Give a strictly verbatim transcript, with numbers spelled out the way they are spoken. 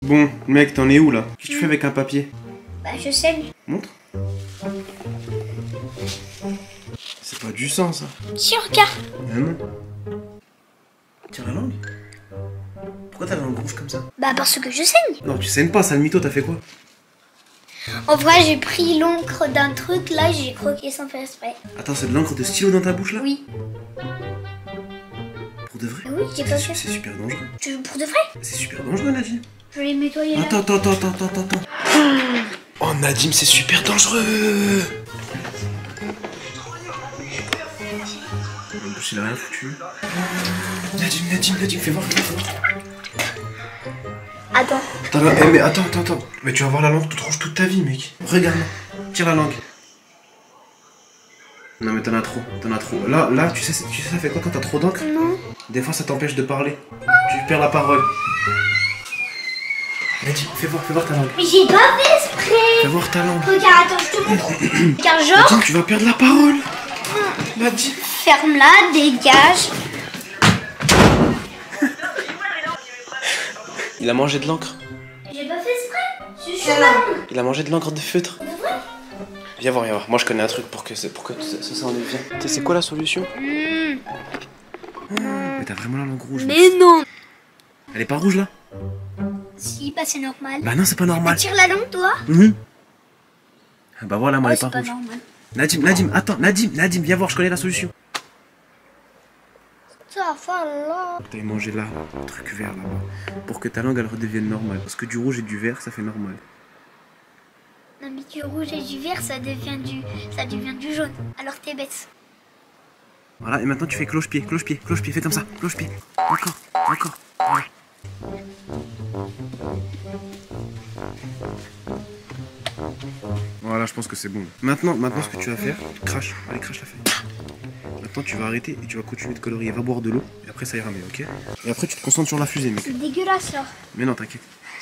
Bon, mec, t'en es où là? Qu'est-ce que tu fais avec un papier? Bah, je saigne. Montre. C'est pas du sang ça. Si, regarde. Ah non. Tire la langue. Pourquoi t'as la langue rouge comme ça? Bah, parce que je saigne. Non, tu saignes pas, sale mytho, t'as fait quoi? En vrai, j'ai pris l'encre d'un truc, là, j'ai croqué sans faire exprès. Attends, c'est de l'encre de stylo dans ta bouche là? Oui. Pour de vrai? Oui, j'ai pas C'est fait. c'est super dangereux. Tu- Pour de vrai? C'est super dangereux, Nadim. Je vais les nettoyer là. Attends, attends, attends, attends, attends, attends. Oh, Nadim, c'est super dangereux. En plus, il a rien foutu. Nadim, Nadim, Nadim, fais voir, fais voir. Attends. Attends, là, eh, mais attends, attends, attends. Mais tu vas avoir la langue toute rouge toute ta vie, mec. Regarde, tire la langue. Non, mais t'en as trop, t'en as trop. Là, là, tu sais, tu sais, ça fait quoi quand t'as trop d'encre? Non. Des fois, ça t'empêche de parler. Tu perds la parole. Nadim, fais voir, fais voir ta langue. Mais j'ai pas fait exprès. Fais voir ta langue. Regarde, attends, je te montre. Regarde, genre. Nadim, tu vas perdre la parole. Nadim. Ferme-la, dégage. Il a mangé de l'encre. J'ai pas fait exprès. C'est sur la langue. Il a mangé de l'encre de feutre. Viens voir, viens voir. Moi, je connais un truc pour que, pour que ça, ça s'enlève bien. Tu sais, c'est quoi la solution? Mmh. Mais t'as vraiment la langue rouge. Mais non. Elle est pas rouge là? Si, bah c'est normal. Bah non, c'est pas normal. Tire la langue, toi. Mmh. Bah voilà, moi, Oh, elle est c'est pas pas rouge. normal. Nadim, Nadim, attends, Nadim, Nadim, viens voir, je connais la solution. Ça va là. T'as mangé là, le truc vert là-bas. Pour que ta langue elle redevienne normale. Parce que du rouge et du vert, ça fait normal. Non mais du rouge et du vert, ça devient du, ça devient du jaune. Alors t'es bête. Voilà, et maintenant tu fais cloche-pied, cloche-pied, cloche-pied, fais comme ça, cloche-pied. Encore, encore. Voilà. Voilà, je pense que c'est bon. Maintenant, maintenant, ce que tu vas faire, crache. Allez, crache la feuille. Maintenant, tu vas arrêter et tu vas continuer de colorier. Va boire de l'eau et après, ça ira mieux, ok? Et après, tu te concentres sur la fusée, mec. C'est dégueulasse là. Mais non, t'inquiète.